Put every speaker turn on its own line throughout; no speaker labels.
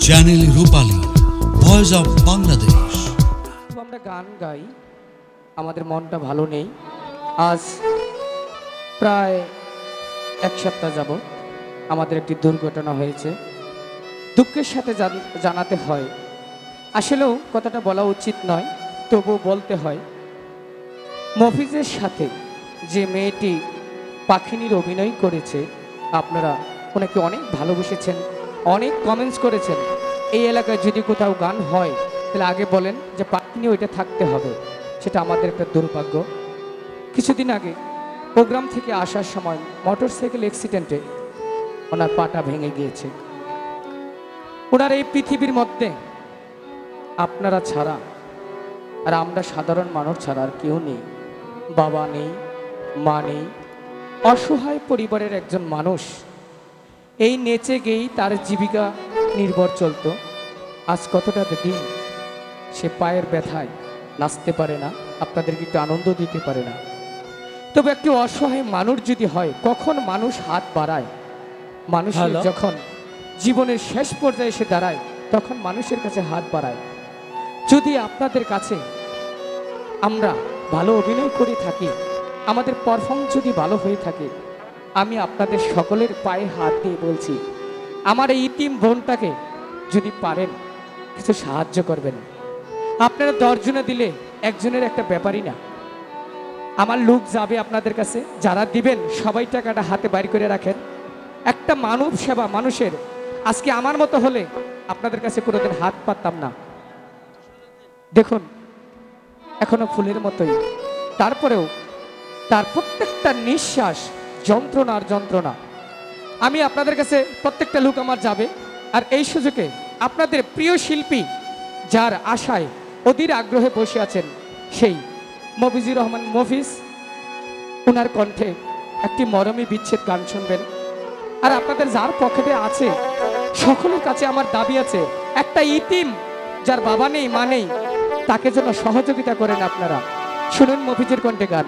Channel Rupali, voice of Bangladesh.
আমরা গান গাই, আমাদের মনটা ভালো নেই। আজ প্রায় এক সপ্তাহ যাবত আমাদের একটি দুর্ঘটনা হয়েছে। দুঃখের সাথে জানাতে হয়, আসলেও কথাটা বলা উচিত নয়, তবু বলতে হয়। মফিজের সাথে যে মেয়েটি পাখিনীর অভিনয় করেছে, আপনারা ওনাকে অনেক ভালোবেসেছেন, অনেক কমেন্টস করেছেন। এই এলাকায় যদি কোথাও গান হয় তাহলে আগে বলেন যে পাখিনি ওইটা থাকতে হবে। সেটা আমাদের একটা দুর্ভাগ্য। কিছুদিন আগে প্রোগ্রাম থেকে আসার সময় মোটরসাইকেল অ্যাক্সিডেন্টে ওনার পাটা ভেঙে গিয়েছে। ওনার এই পৃথিবীর মধ্যে আপনারা ছাড়া আর আমরা সাধারণ মানুষ ছাড়া আর কেউ নেই। বাবা নেই, মা নেই, অসহায় পরিবারের একজন মানুষ। এই নেচে গেয়েই তার জীবিকা নির্ভর চলত। আজ কতটা দিন সে পায়ের ব্যথায় নাচতে পারে না, আপনাদেরকে একটু আনন্দ দিতে পারে না। তবে একটি অসহায় মানুষ যদি হয়, কখন মানুষ হাত বাড়ায়, মানুষের যখন জীবনের শেষ পর্যায়ে এসে দাঁড়ায় তখন মানুষের কাছে হাত বাড়ায়। যদি আপনাদের কাছে আমরা ভালো অভিনয় করে থাকি, আমাদের পারফর্ম যদি ভালো হয়ে থাকে, আমি আপনাদের সকলের পায়ে হাত দিয়ে বলছি, আমার এই ইতিম বোনটাকে যদি পারেন কিছু সাহায্য করবেন। আপনারা 10 জনে দিলে একজনের একটা ব্যাপারই না। আমার লোক যাবে আপনাদের কাছে, যারা দিবেন সবাই টাকাটা হাতে বাইর করে রাখেন। একটা মানব সেবা মানুষের। আজকে আমার মতো হলে আপনাদের কাছে কোনোদিন হাত পাততাম না। দেখুন এখনো ফুলের মতোই, তারপরেও তার প্রত্যেকটা নিঃশ্বাস যন্ত্রণার যন্ত্রণা। আমি আপনাদের কাছে প্রত্যেকটা লোক আমার যাবে, আর এই সুযোগে আপনাদের প্রিয় শিল্পী যার আশায় অধীর আগ্রহে বসে আছেন, সেই মফিজুর রহমান মফিজ, ওনার কণ্ঠে একটি মরমী বিচ্ছেদ গান শুনবেন। আর আপনাদের যার পকেটে আছে সকলের কাছে আমার দাবি আছে, একটা ইতিম যার বাবা নেই মা নেই, তাকে যেন সহযোগিতা করেন আপনারা। শুনুন মফিজের কণ্ঠে গান।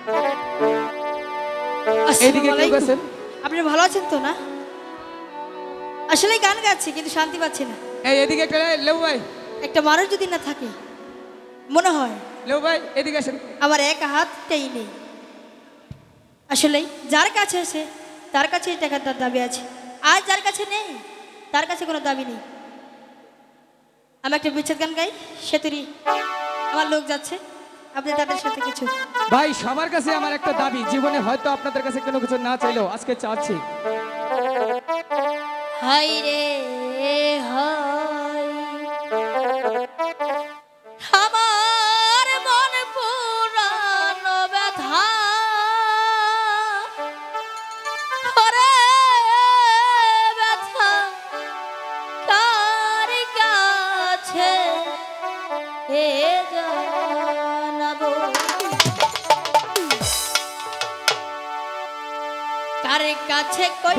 এইদিকে কেউ আছেন?
আপনি ভালো আছেন তো? না আসলে গান গাচ্ছি কিন্তু শান্তি পাচ্ছি না।
এদিকে একটা লেউ ভাই,
একটা মানুষ যদি না থাকে মনে হয়।
লেউ ভাই এদিকে আসেন।
আমার এক হাতটাই নেই। আসলে যার কাছে আছে তার কাছেই টাকার তার দাবি আছে, আর যার কাছে নেই তার কাছে কোনো দাবি নেই। আমি একটা বিচ্ছেদ গান গাই, সেতুরি আমার লোক যাচ্ছে, আপনি তাদের সাথে কিছু।
ভাই সবার কাছে আমার একটা দাবি, জীবনে হয়তো আপনাদের কাছে কোনো কিছু না চাইলেও আজকে চাচ্ছি।
হাই রে হাই, আমার মন পুরানো ব্যথা, ওরে ব্যথা কার কাছে এ জানাবো, কার কাছে কই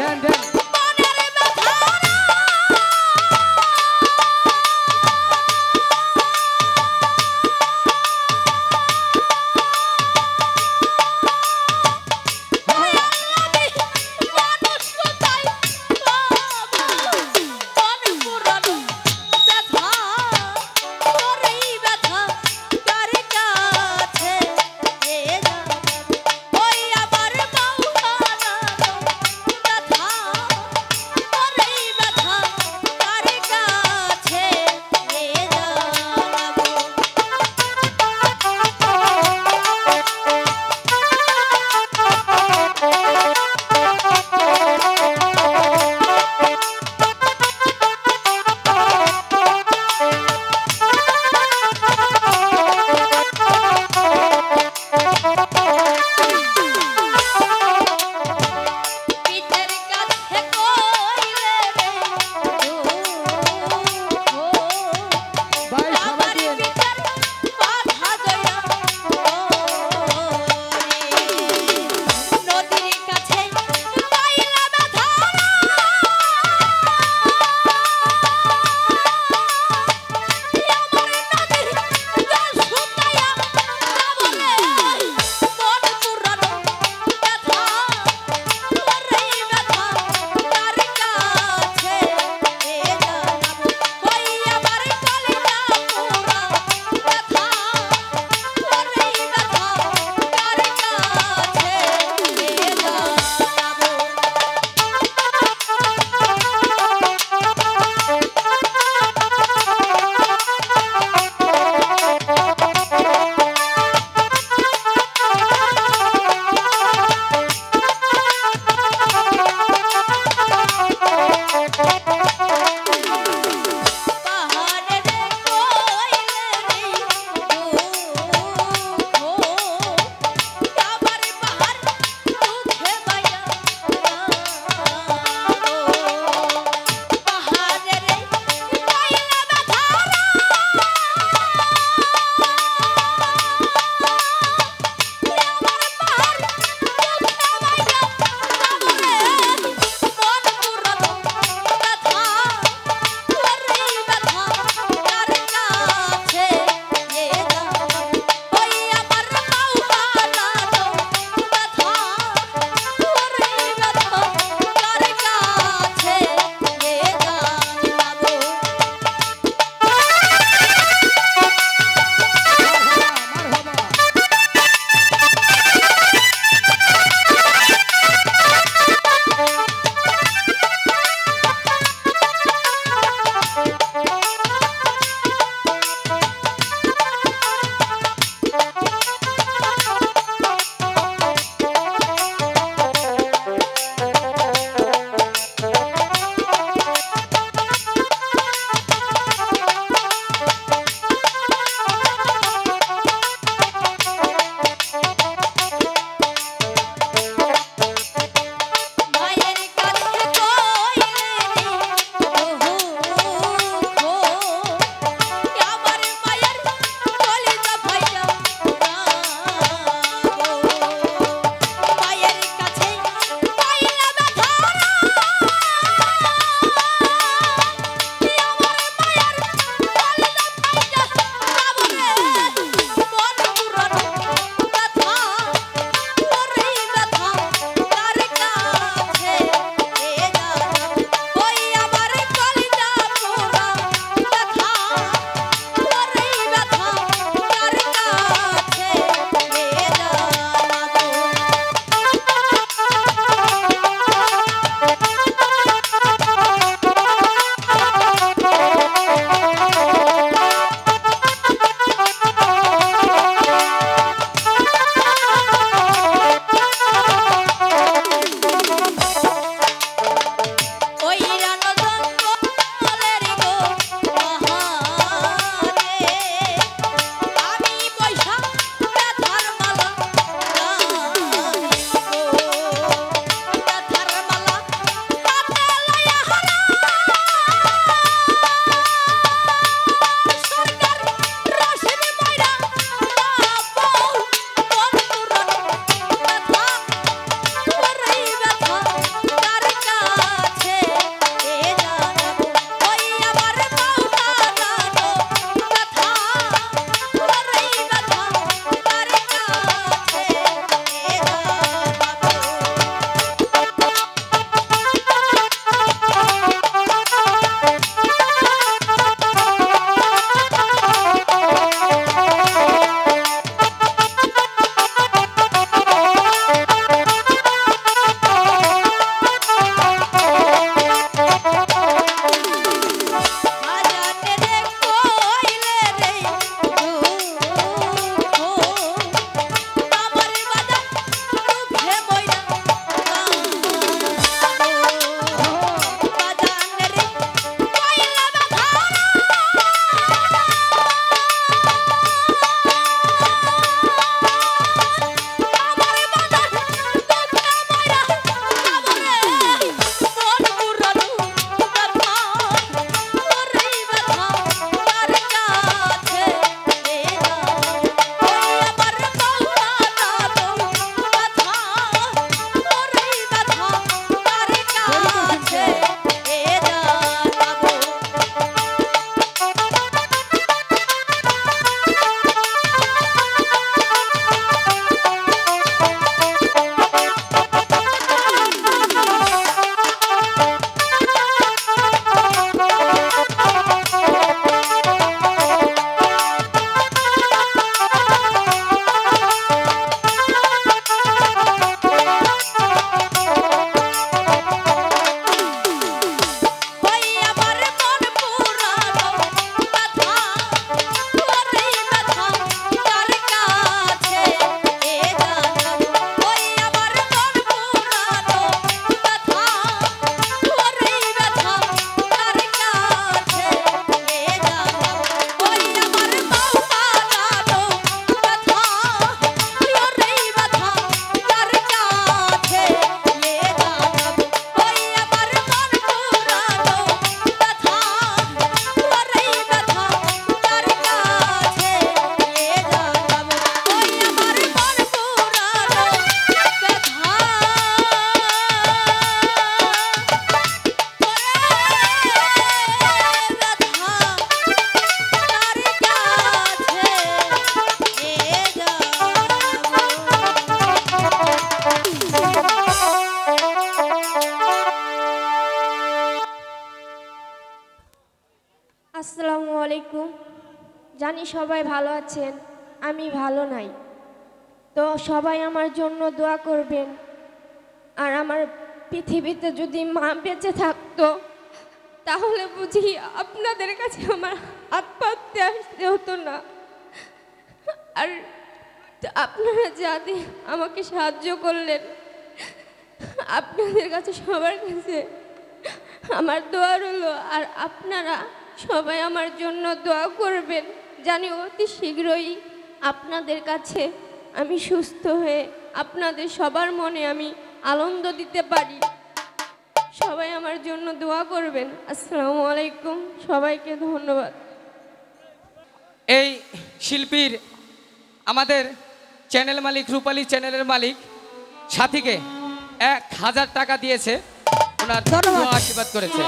জানি সবাই ভালো আছেন, আমি ভালো নাই। তো সবাই আমার জন্য দোয়া করবেন। আর আমার পৃথিবীতে যদি মা বেঁচে থাকতো তাহলে বুঝি আপনাদের কাছে আমার হাত পাততে আসতে হতো না। আর আপনারা যাতে আমাকে সাহায্য করলেন, আপনাদের কাছে সবার কাছে আমার দোয়া রইল। আর আপনারা সবাই আমার জন্য দোয়া করবেন, জানি অতি শীঘ্রই আপনাদের কাছে আমি সুস্থ হয়ে আপনাদের সবার মনে আমি আনন্দ দিতে পারি। সবাই আমার জন্য দোয়া করবেন। আসসালামু আলাইকুম, সবাইকে ধন্যবাদ।
এই শিল্পীর আমাদের চ্যানেল মালিক, রূপালী চ্যানেলের মালিক সাথীকে 1000 টাকা দিয়েছে, ওনার দোয়া আশীর্বাদ করেছে।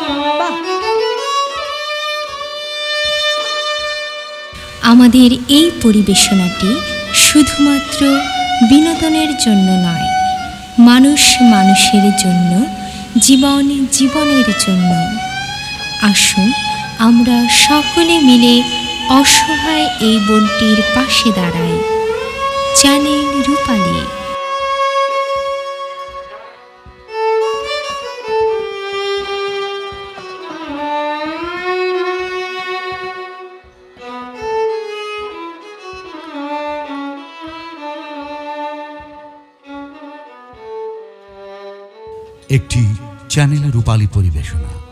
আমাদের এই পরিবেশনাটি শুধুমাত্র বিনোদনের জন্য নয়, মানুষ মানুষের জন্য, জীবন জীবনের জন্য। আসুন আমরা সকলে মিলে অসহায় এই বোনটির পাশে দাঁড়াই। চ্যানেল রূপালী।
একটি চ্যানেল রূপালী পরিবেশনা।